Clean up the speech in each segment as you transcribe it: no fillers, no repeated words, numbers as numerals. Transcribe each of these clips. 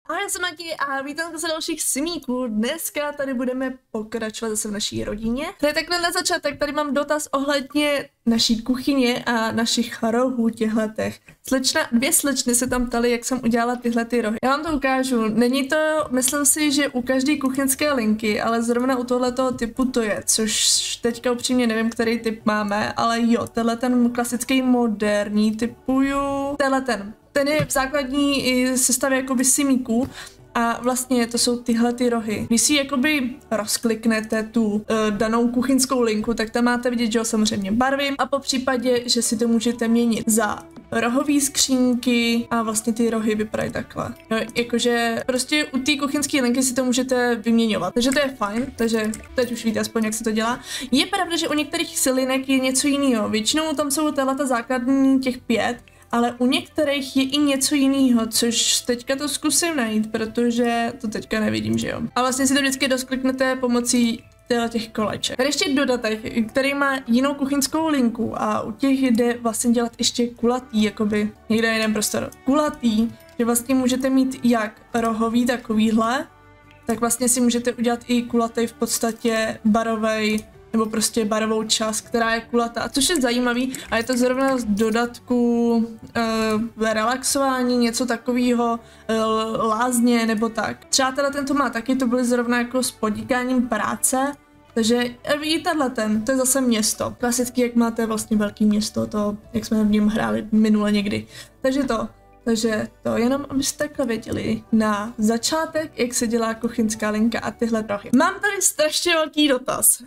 Ahoj, já jsem Maki a vítám se dalších simíků. Dneska tady budeme pokračovat zase v naší rodině. Tady takhle na začátek tady mám dotaz ohledně naší kuchyně a našich rohů těchhletech. Dvě slečny se tam ptaly, jak jsem udělala tyhle ty rohy. Já vám to ukážu. Není to, myslím si, že u každé kuchyňské linky, ale zrovna u tohletoho typu to je, což teďka upřímně nevím, který typ máme, ale jo, tenhle ten klasický moderní typuju. Ten je v základní sestavě jakoby simíků a vlastně to jsou tyhle ty rohy. Když si jakoby rozkliknete tu danou kuchyňskou linku, tak tam máte vidět, že jo, samozřejmě barvy a po případě, že si to můžete měnit za rohové skřínky a vlastně ty rohy vypadají takhle. No, jakože prostě u té kuchyňské linky si to můžete vyměňovat, takže to je fajn, takže teď už víte aspoň, jak se to dělá. Je pravda, že u některých silinek je něco jiného, většinou tam jsou tato základní těch 5, ale u některých je i něco jiného, což teďka to zkusím najít, protože to teďka nevidím, že jo. A vlastně si to vždycky doskliknete pomocí těch koleček. Tady ještě dodatek, který má jinou kuchyňskou linku a u těch jde vlastně dělat ještě kulatý, jakoby někde jeden prostor. Kulatý, že vlastně můžete mít jak rohový takovýhle, tak vlastně si můžete udělat i kulatý v podstatě barovej, nebo prostě barovou část, která je kulatá, což je zajímavý a je to zrovna z dodatku relaxování, něco takového, lázně nebo tak. Třeba teda tento má taky, to byly zrovna jako s podnikáním práce, takže vidíte to je zase město. Klasicky, jak máte vlastně velký město, to, jak jsme v něm hráli minule někdy. Takže to jenom, abyste takhle věděli na začátek, jak se dělá kuchyňská linka a tyhle rohy. Mám tady strašně velký dotaz.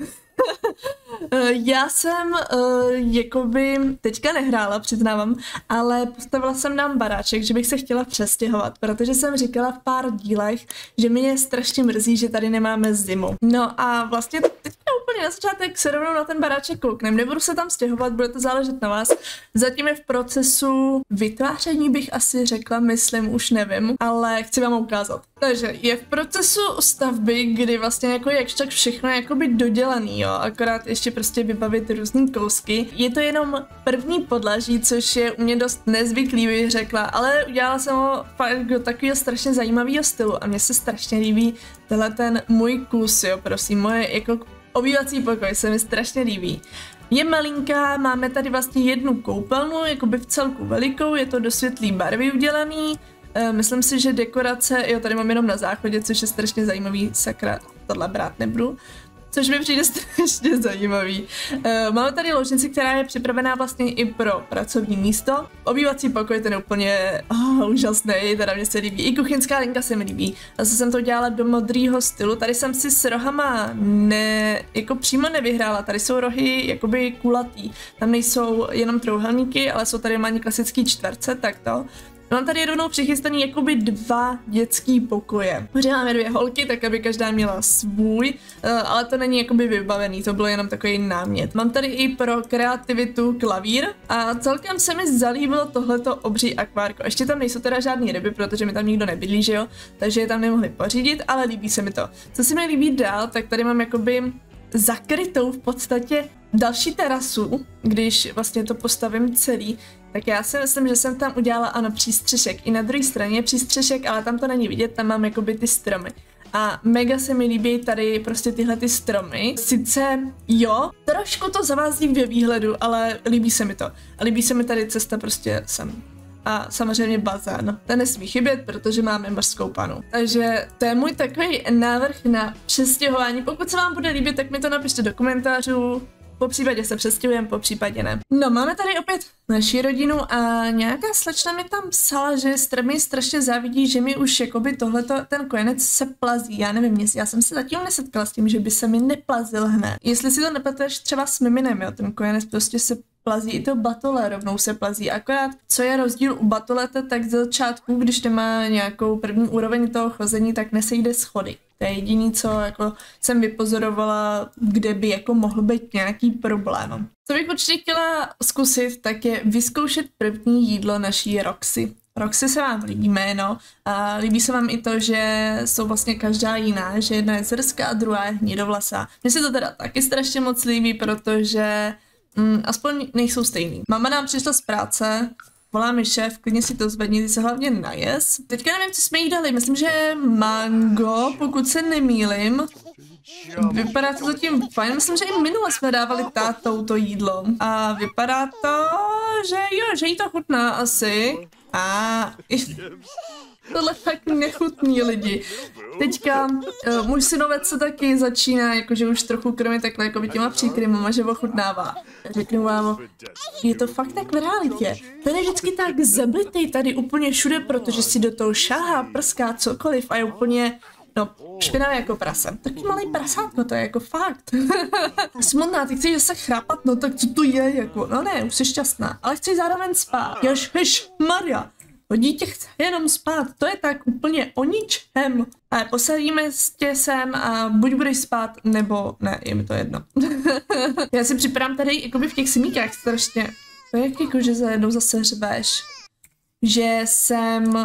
Já jsem jakoby teďka nehrála, přiznávám, ale postavila jsem nám baráček, že bych se chtěla přestěhovat, protože jsem říkala v pár dílech, že mě strašně mrzí, že tady nemáme zimu. No a vlastně teďka úplně na začátek se rovnou na ten baráček kouknem, nebudu se tam stěhovat, bude to záležet na vás. Zatím je v procesu vytváření, bych asi řekla, myslím, už nevím, ale chci vám ukázat. Takže je v procesu stavby, kdy vlastně jako jakž tak všechno je jakoby dodělaný, jo, akorát ještě prostě vybavit různý kousky. Je to jenom první podlaží, což je u mě dost nezvyklý, bych řekla, ale udělala jsem ho fakt do takového strašně zajímavého stylu a mně se strašně líbí tenhle ten můj kus, jo, prosím, moje jako obývací pokoj se mi strašně líbí. Je malinká, máme tady vlastně jednu koupelnu, jakoby v celku velikou, je to do světlý barvy udělaný. Myslím si, že dekorace, jo, tady mám jenom na záchodě, což je strašně zajímavý, sakra, tohle brát nebudu, což mi přijde strašně zajímavý. Máme tady ložnici, která je připravená vlastně i pro pracovní místo. Obývací pokoj, ten je úplně úžasný, teda mě se líbí. I kuchyňská linka se mi líbí. Zase jsem to dělala do modrýho stylu, tady jsem si s rohama jako přímo nevyhrála, tady jsou rohy jakoby kulatý. Tam nejsou jenom trouhelníky, ale jsou tady normálně klasický čtverce, takto. Mám tady rovnou přichystaný jakoby 2 dětský pokoje. Protože máme 2 holky, tak aby každá měla svůj, ale to není jakoby vybavený, to bylo jenom takový námět. Mám tady i pro kreativitu klavír a celkem se mi zalíbilo tohleto obří akvárko. Ještě tam nejsou teda žádný ryby, protože mi tam nikdo nebydlí, že jo, takže je tam nemohli pořídit, ale líbí se mi to. Co se mi líbí dál, tak tady mám jakoby zakrytou v podstatě další terasu, když vlastně to postavím celý, tak já si myslím, že jsem tam udělala ano přístřešek. I na druhé straně je přístřešek, ale tam to není vidět, tam mám jakoby ty stromy. A mega se mi líbí tady prostě tyhle ty stromy. Sice jo, trošku to zavází ve výhledu, ale líbí se mi to. A líbí se mi tady cesta prostě sem. A samozřejmě bazén. Ten nesmí chybět, protože máme mořskou panu. Takže to je můj takový návrh na přestěhování. Pokud se vám bude líbit, tak mi to napište do komentářů. Po případě se přestěhujeme, po případě ne. No, máme tady opět naši rodinu a nějaká slečna mi tam psala, že mi strašně závidí, že mi už jakoby tohleto, ten kojenec se plazí. Já nevím, já jsem se zatím nesetkala s tím, že by se mi neplazil hned. Jestli si to nepleteš třeba s miminem, jo, ten kojenec prostě se plazí, i to batole rovnou se plazí, akorát co je rozdíl u batolete, tak z začátku, když nemá nějakou první úroveň toho chození, tak nesejde schody. To je jediný, co jako jsem vypozorovala, kde by jako mohl být nějaký problém. Co bych určitě chtěla zkusit, tak je vyzkoušet první jídlo naší Roxy. Roxy se vám líbí jméno a líbí se vám i to, že jsou vlastně každá jiná, že jedna je zrská a druhá je hnidovlasá. Mně se to teda taky strašně moc líbí, protože aspoň nejsou stejný. Mama nám přišla z práce, Voláme šéf, klidně si to zvedni, ty se hlavně najez. Teďka nevím, co jsme jí dali, myslím, že mango, pokud se nemýlim. Vypadá to zatím fajn, myslím, že i minule jsme dávali tátou to jídlo. A vypadá to, že jo, že jí to chutná asi. A tohle fakt nechutní lidi. Teďka můj synovec se taky začíná, jakože už trochu krmit takhle jako by těma příkrymama, že ochutnává. Řeknu vám, je to fakt tak v realitě. Ten je vždycky tak zablitej tady úplně všude, protože si do toho šáhá, prská cokoliv a je úplně, no, špinavé jako prase. Takový malý prasátko, to je jako fakt. Smutná, ty chceš se chrápat, no tak co to je, jako, no ne, už jsi šťastná, ale chceš zároveň spát. Maria. To dítě chce jenom spát, to je tak úplně o ničem. Ale posadíme tě sem a buď budeš spát, nebo ne, je mi to jedno. Já si připadám tady jakoby v těch simíkách strašně. To je jako, že za jednou zase řveš. Že jsem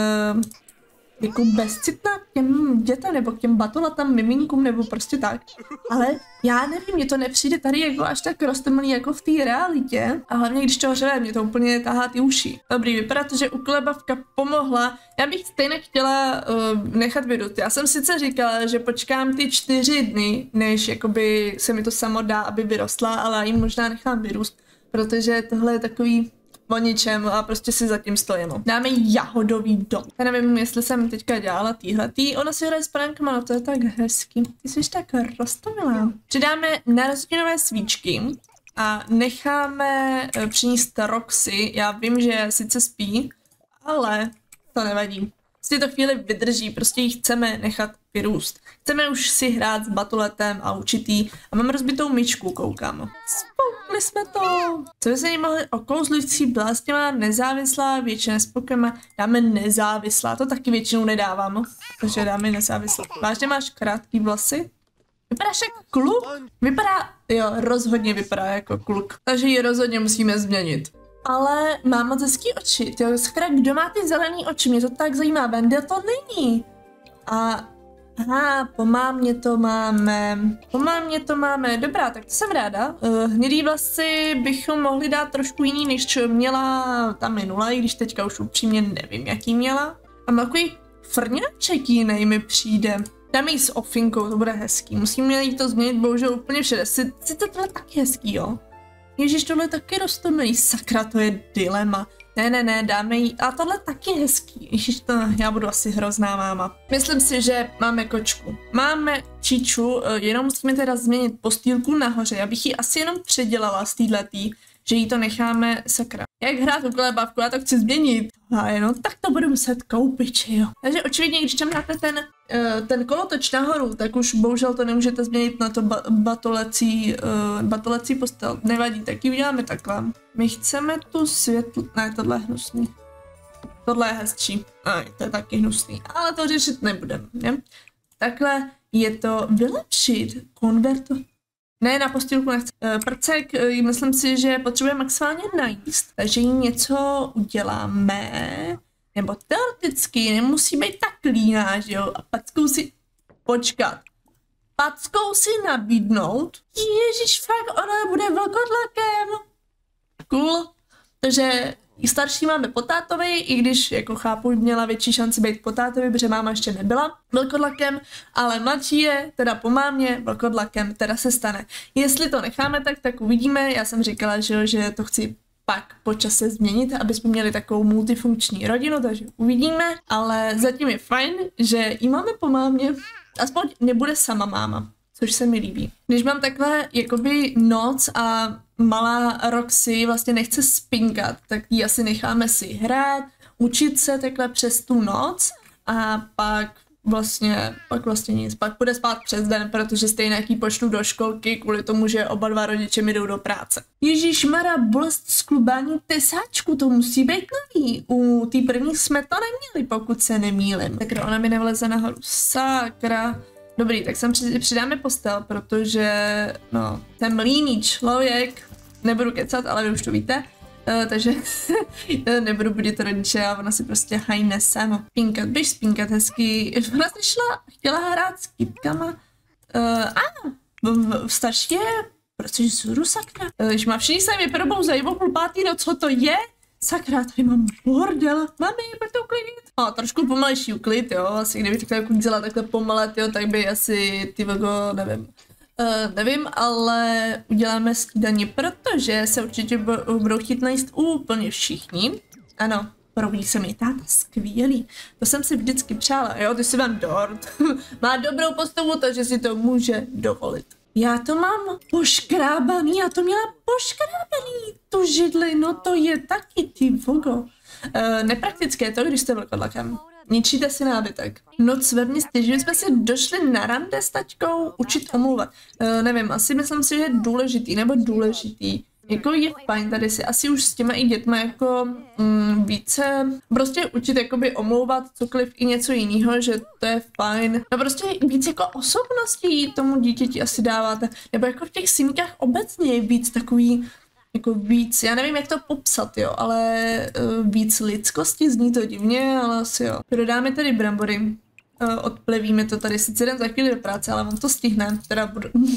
jako bezcitná k těm dětem, nebo k těm batolatám, miminkům, nebo prostě tak. Ale já nevím, mně to nepřijde tady jako až tak roztomilý jako v té realitě. A hlavně když to řve, mě to úplně tahá ty uši. Dobrý, vypadá to, že uklebavka pomohla. Já bych stejně chtěla nechat vyrůst. Já jsem sice říkala, že počkám ty 4 dny, než jakoby se mi to samo dá, aby vyrostla, ale já jim možná nechám vyrůst, protože tohle je takový o ničem a prostě si zatím stojím. Dáme jahodový dom. Já nevím, jestli jsem teďka dělala týhletý. Ona si hraje s prankama, no to je tak hezký. Ty jsi tak roztomilá. Přidáme narozeninové svíčky a necháme přinést Roxy. Já vím, že sice spí, ale to nevadí. Si to chvíli vydrží, prostě ji chceme nechat vyrůst. Chceme už si hrát s batuletem a učitý a mám rozbitou myčku, koukám. Spoukli jsme to. Co by se jí mohli okouzlující blásněma, nezávislá, většina spokojema, dáme nezávislá, to taky většinou nedávám, takže dáme nezávislá. Vážně máš krátký vlasy? Vypadáš jako kluk? Vypadá, jo, rozhodně vypadá jako kluk, takže ji rozhodně musíme změnit. Ale má moc hezký oči, tyjo, sakra, kdo má ty zelený oči, mě to tak zajímá, Vendel to není. A, aha, po mámě to máme, dobrá, tak to jsem ráda. Hnědý vlasy bychom mohli dát trošku jiný, než měla ta minula, i když teďka už upřímně nevím, jaký měla. A má takový frňáček jiný mi přijde. Dáme jí s ofinkou, to bude hezký, musíme jí to změnit bohužel úplně všude, si to tohle taky hezký, jo. Ježiš, tohle je taky roztomilý, sakra, to je dilema. Ne, dáme jí, a tohle taky hezký. Ježiš, to, já budu asi hrozná máma. Myslím si, že máme kočku. Máme Čiču, jenom musíme teda změnit postýlku nahoře. Já bych ji asi jenom předělala z téhletý, že jí to necháme, sakra. Jak hrát u kolébavku, já to chci změnit. A jenom tak to budu muset koupit, jo. Takže očividně, když tam dáte ten kolotoč nahoru, tak už bohužel to nemůžete změnit na to batolecí postel. Nevadí, tak ji uděláme takhle. My chceme tu ne, tohle je hnusný. Tohle je hezčí. Aj, to je taky hnusný, ale to řešit nebudeme, ne? Takhle je to vylepšit, konverto. Ne, na postýlku nechci. Prcek, myslím si, že potřebuje maximálně najíst, takže jí něco uděláme. Nebo teoreticky nemusí být tak líná, že jo? A packou si počkat. Packou si nabídnout. Ježiš, fakt, ona bude velkodlakem. Cool. Takže i starší máme po tátovi, i když jako chápu, měla větší šanci být po tátovi, protože máma ještě nebyla velkodlakem, ale mladší je, teda po mámě, velkodlakem, teda se stane. Jestli to necháme tak uvidíme. Já jsem říkala, že to chci pak po čase změnit, aby jsme měli takovou multifunkční rodinu, takže uvidíme, ale zatím je fajn, že ji máme po mámě, aspoň nebude sama máma, což se mi líbí. Když mám takhle jakoby noc a malá Roxy vlastně nechce spinkat, tak ji asi necháme si hrát, učit se takhle přes tu noc a pak vlastně nic, pak bude spát přes den, protože stejně jaký počnu do školky kvůli tomu, že oba dva rodiče mi jdou do práce. Ježíšmarja, bolest sklubání tesáčku, to musí být nový. U té první jsme to neměli, pokud se nemýlim. Tak ona mi nevleze nahoru, sakra. Dobrý, tak sem přidáme postel, protože, no, ten líný člověk, nebudu kecat, ale vy už to víte, takže nebudu budit rodiče a ona si prostě hajne sama. Spínkat, běž spínkat hezky. Ona si chtěla hrát s kytkama. Starší je, protože zůru sakra. Když má všichni se mi probouzají o 4:30, no co to je? Sakra, tady mám bordel. Mami, pojď to uklidnit. A trošku pomalejší uklid, jo. Asi kdyby takhle uklízela takhle pomale, jo, tak by asi ty vogo, nevím. Nevím, ale uděláme snídaní, protože se určitě budou chtít najíst úplně všichni. Ano, probudí se mi táta, skvělý. To jsem si vždycky přála, jo, ty si vám dort. Má dobrou postavu, takže si to může dovolit. Já to mám poškrábaný, já to měla poškrábaný, tu židli, no to je taky, ty vogo. Nepraktické to, když jste vlkodlakem. Ničíte si nábytek. Noc ve městě, že jsme si došli na rande s taťkou učit omlouvat. Nevím, asi myslím si, že je důležitý, nebo důležitý. Jako je fajn tady si asi už s těma i dětma jako více prostě učit jakoby omlouvat cokoliv i něco jiného, že to je fajn. No prostě víc jako osobností tomu dítěti asi dáváte. Nebo jako v těch simkách obecně je víc takový jako víc, já nevím jak to popsat, jo, ale víc lidskosti, zní to divně, ale asi jo. Dodáme tady brambory. Odplevíme to tady, sice jdem za chvíli do práce, ale on to stihne, teda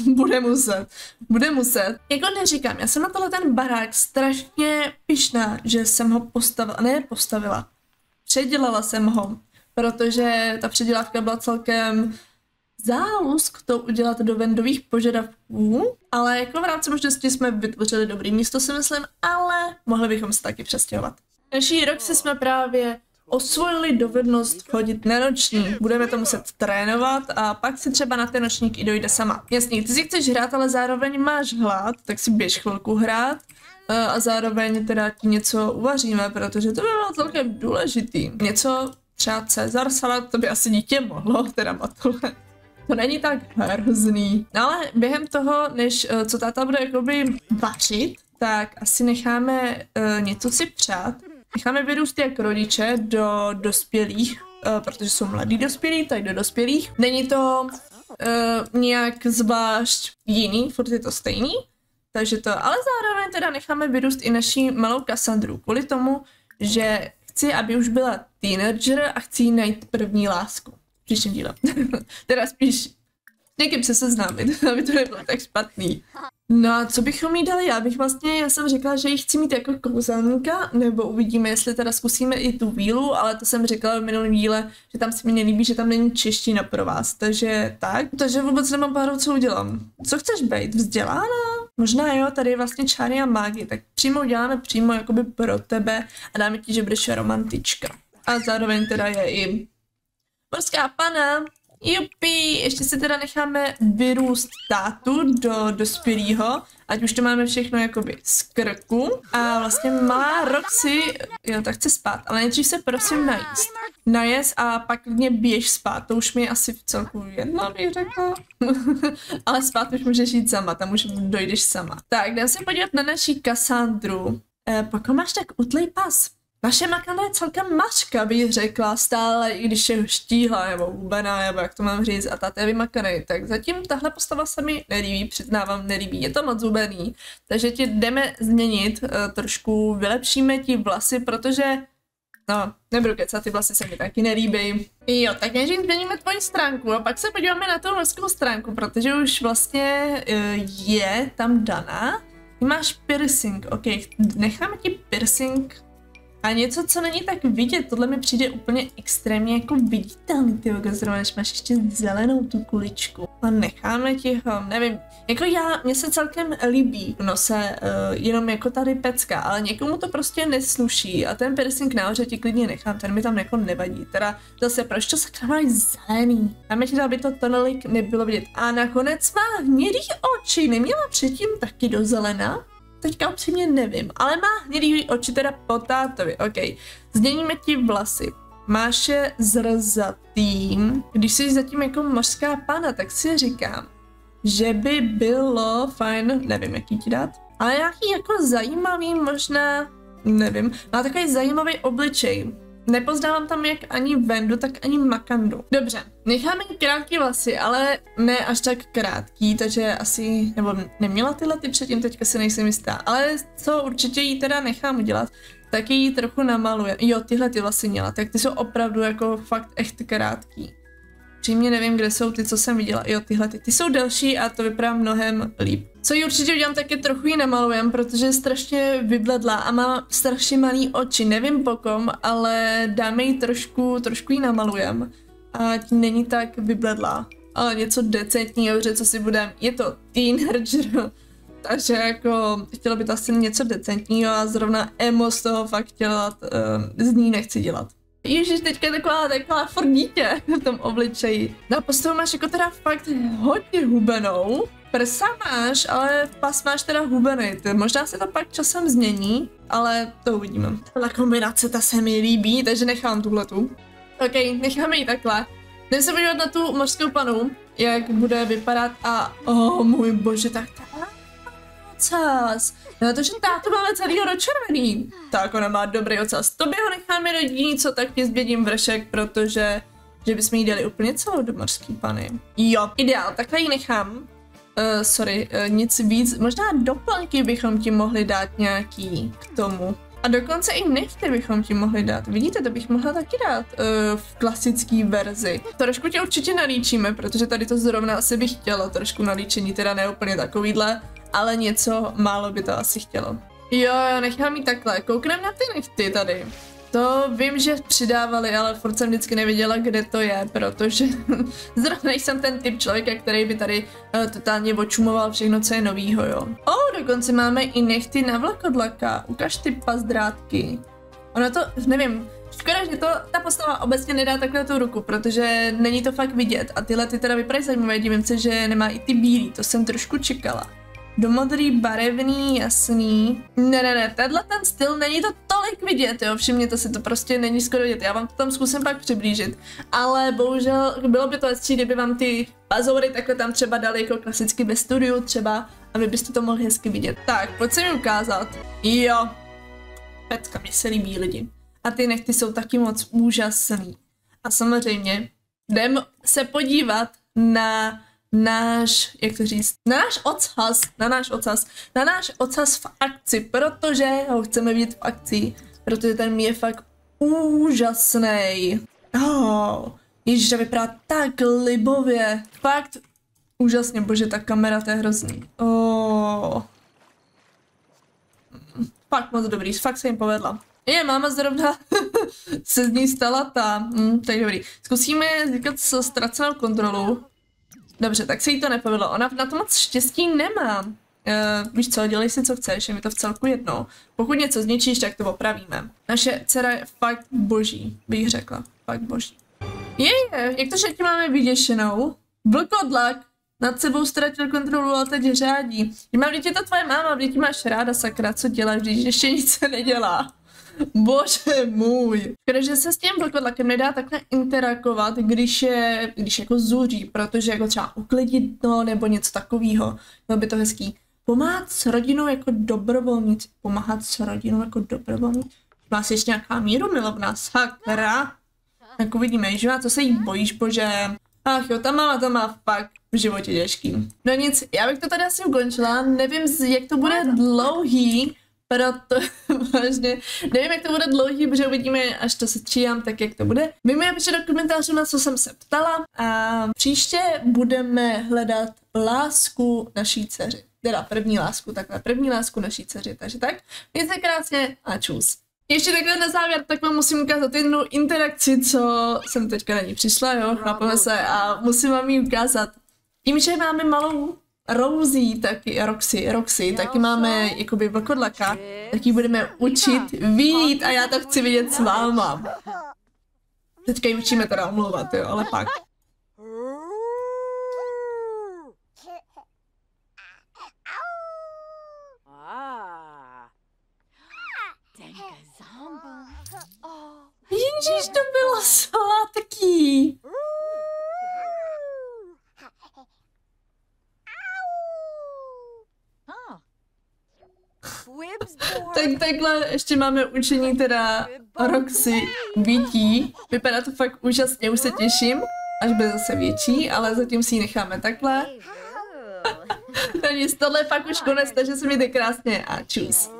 bude muset. Jako neříkám, já jsem na tohle ten barák strašně pyšná, že jsem ho postavila, předělala jsem ho, protože ta předělávka byla celkem zálusk to udělat do vendových požadavků, ale jako v rámci možnosti jsme vytvořili dobrý místo, si myslím, ale mohli bychom se taky přestěhovat. Další rok si jsme právě osvojili dovednost chodit na nočník. Budeme to muset trénovat a pak si třeba na ten nočník i dojde sama. Jasně, ty si chceš hrát, ale zároveň máš hlad, tak si běž chvilku hrát a zároveň teda ti něco uvaříme, protože to by bylo celkem důležitý. Něco třeba Cezar salát, to by asi dítě mohlo, teda Matule. To není tak hrozný. No ale během toho, než co táta bude jakoby vařit, tak asi necháme něco si přát. Necháme vyrůst jak rodiče do dospělých, protože jsou mladí dospělí, tak do dospělých. Není to nějak zvlášť jiný, furt je to stejný, takže to, ale zároveň teda necháme vyrůst i naší malou Kassandru, kvůli tomu, že chci, aby už byla teenager a chci jí najít první lásku. V příštím díle. Teda spíš někým se seznámit, aby to nebylo tak špatný. No a co bychom jí dali? Já jsem řekla, že ji chci mít jako kouzelníka, nebo uvidíme, jestli teda zkusíme i tu vílu, ale to jsem řekla v minulém díle, že tam se mi nelíbí, že tam není čeština pro vás, takže tak. Takže vůbec nemám páru, co udělám. Co chceš být? Vzdělána? Možná jo, tady je vlastně čáry a mágy, tak přímo uděláme přímo jakoby pro tebe a dáme ti, že budeš romantička. A zároveň teda je i morská pana. Jupi, ještě si teda necháme vyrůst tátu do dospělého, ať už to máme všechno jakoby z krku. A vlastně malá Roxy, jo, tak chce spát, ale nejdřív se prosím najíst. Najez a pak klidně běž spát, to už mi je asi v celku jedno, bych řekla. Ale spát už můžeš jít sama, tam už dojdeš sama. Tak, jdem se podívat na naší Kassandru. Pokud máš tak utlej pas. Naše makanda je celkem mačka, bych řekla, stále, i když je štíhla nebo hubená, nebo jak to mám říct, a táta je vymakanej. Tak zatím tahle postava se mi nelíbí, přiznávám, nelíbí, je to moc hubený. Takže ti jdeme změnit, trošku vylepšíme ti vlasy, protože, no, nebudu kecat, ty vlasy se mi taky nelíbí. Jo, tak než změníme tvoji stránku a pak se podíváme na tu morskou stránku, protože už vlastně je tam daná. Ty máš piercing, ok, necháme ti piercing. A něco, co není tak vidět, tohle mi přijde úplně extrémně jako viditelný, ty zrovna, než máš ještě zelenou tu kuličku. A necháme ti ho, nevím, jako mně se celkem líbí v nose, jenom jako tady pecka, ale někomu to prostě nesluší a ten piercing nahoře ti klidně nechám, ten mi tam jako nevadí, teda zase proč to sakra máš zelený? Dáme ti to, aby to tolik nebylo vidět. A nakonec má hnědý oči, neměla předtím taky do zelená? Teďka upřímně nevím, ale má hnědý oči teda po tátovi, ok. Změníme ti vlasy. Máš je zrzatým. Když jsi zatím jako mořská pana, tak si říkám, že by bylo fajn, nevím jaký ti dát, ale nějaký jako zajímavý možná, nevím, má takový zajímavý obličej. Nepoznávám tam jak ani Vendu, tak ani Makandu. Dobře, necháme krátký vlasy, ale ne až tak krátký, takže asi, nebo neměla tyhle ty předtím, teďka si nejsem jistá, ale co určitě jí teda nechám udělat, tak ji trochu namaluje. Jo, tyhle ty vlasy měla, tak ty jsou opravdu jako fakt echt krátký. Přímě nevím, kde jsou ty, co jsem viděla. Jo, tyhle ty jsou delší a to vypadá mnohem líp. Co ji určitě udělám, tak je trochu ji namalujem, protože je strašně vybledlá a má strašně malý oči. Nevím po kom, ale dáme ji trošku ji namalujem. Ať není tak vybledlá. Ale něco decentního, že co si budem. Je to teenager, takže jako chtěla by to asi něco decentního a zrovna emo z toho fakt chtěla, z ní nechci dělat. Ježiš, teďka je taková furt dítě v tom obličeji. Na postavu máš jako teda fakt hodně hubenou. Prsa máš, ale pas máš teda hubený. Možná se to pak časem změní, ale to uvidíme. Ta kombinace, ta se mi líbí, takže nechám tuhletu. Ok, necháme ji takhle. Jdeme se podívat na tu mořskou panu, jak bude vypadat a můj bože, tak ta ocas. Na to, že tátu máme celýho do červený. Tak ona má dobrý ocas. Tobě ho necháme do dínico, tak ti zbědím vršek, protože že bychom jí dali úplně celou do mořský pany. Jo, ideál, takhle ji nechám. Nic víc. Možná doplňky bychom ti mohli dát nějaký k tomu. A dokonce i nechty bychom ti mohli dát. Vidíte, to bych mohla taky dát v klasické verzi. Trošku tě určitě nalíčíme, protože tady to zrovna asi bych chtěla. Trošku nalíčení, teda ne úplně takovýhle, ale něco málo by to asi chtělo. Jo, nechám jí takhle. Koukneme na ty nechty tady. To vím, že přidávali, ale furt jsem vždycky nevěděla, kde to je, protože zrovna jsem ten typ člověka, který by tady totálně očumoval všechno, co je novýho, jo. Dokonce máme i nechty na vlkodlaka. Ukaž ty pazdrátky. Ono to, nevím, škoda, že to ta postava obecně nedá takhle tu ruku, protože není to fakt vidět. A tyhle ty teda vypadají zajímavé, divím se, že nemá i ty bílý, to jsem trošku čekala. Do modrý, barevný, jasný. Ne, tenhle ten styl není to tolik vidět, jo, všimněte si, to prostě není skoro vidět, já vám to tam zkusím pak přiblížit, ale bohužel bylo by to hezčí, kdyby vám ty pazoury takhle tam třeba dali jako klasicky ve studiu třeba, aby byste to mohli hezky vidět. Tak, pojď se mi ukázat. Jo, pecka, mně se líbí lidi. A ty nechty jsou taky moc úžasný. A samozřejmě, jdem se podívat na náš, jak to říct, na náš ocas v akci, protože ho chceme vidět v akci, protože ten je fakt úžasný. Ježiš, vypadá tak libově, fakt úžasně, bože, ta kamera, to je hrozný. Fakt moc dobrý, fakt se jim povedla. Máma zrovna se z ní stala ta, tak dobrý. Zkusíme získat ztracenou kontrolu. Dobře, tak se jí to nepovedlo. Ona na to moc štěstí nemá. Víš co, dělej si co chceš, je mi to v celku jedno. Pokud něco zničíš, tak to opravíme. Naše dcera je fakt boží, bych řekla. Fakt boží. Jak to, že ti máme vyděšenou? Vlkodlak nad sebou ztratil kontrolu a teď řádí. Vždyť je to tvoje máma, vždyť máš ráda, sakra, co děláš, když ještě nic nedělá. Bože můj. Protože se s tím vlkodlakem nedá takhle interagovat, když jako zuří, protože jako třeba uklidit to nebo něco takového. Bylo by to hezký. Pomáhat s rodinou jako dobrovolnic. Má si ještě nějaká míru milovná, sakra. Tak uvidíme, že co se jí bojíš, bože. Ach jo, ta máma to má fakt v životě těžký. No nic, já bych to tady asi ukončila, nevím, jak to bude dlouhý, vážně, nevím, jak to bude dlouhý, protože uvidíme, až to setříjám, tak jak to bude. Vy mi napište do komentářů, na co jsem se ptala a příště budeme hledat lásku naší dceři. Teda první lásku naší dceři, takže tak. Mějte se krásně a čus. Ještě takhle na závěr, tak vám musím ukázat jednu interakci, co jsem teďka na ní přišla, jo, chápeme se a musím vám ji ukázat. Tím, že máme malou Roxy, taky máme jakoby vlkodlaka, tak ji budeme učit vidět a já to chci vidět s váma. Teďka ji učíme teda omlouvat, jo, ale pak. Ježiš, to bylo sladký. Tak takhle ještě máme učení teda Roxy bytí. Vypadá to fakt úžasně, už se těším, až bude zase větší, ale zatím si ji necháme takhle. Takže tohle je fakt už konec, takže se mějte krásně a čus.